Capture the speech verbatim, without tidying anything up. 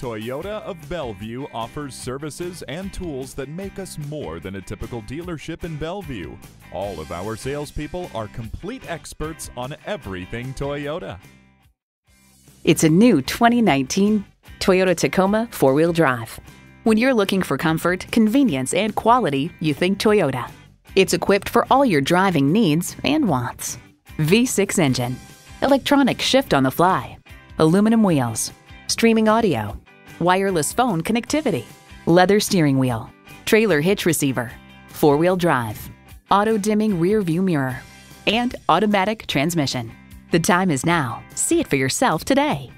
Toyota of Bellevue offers services and tools that make us more than a typical dealership in Bellevue. All of our salespeople are complete experts on everything Toyota. It's a new twenty nineteen Toyota Tacoma four-wheel drive. When you're looking for comfort, convenience, and quality, you think Toyota. It's equipped for all your driving needs and wants. V six engine, electronic shift on the fly, aluminum wheels, streaming audio, wireless phone connectivity, leather steering wheel, trailer hitch receiver, four-wheel drive, auto-dimming rear view mirror, and automatic transmission. The time is now. See it for yourself today.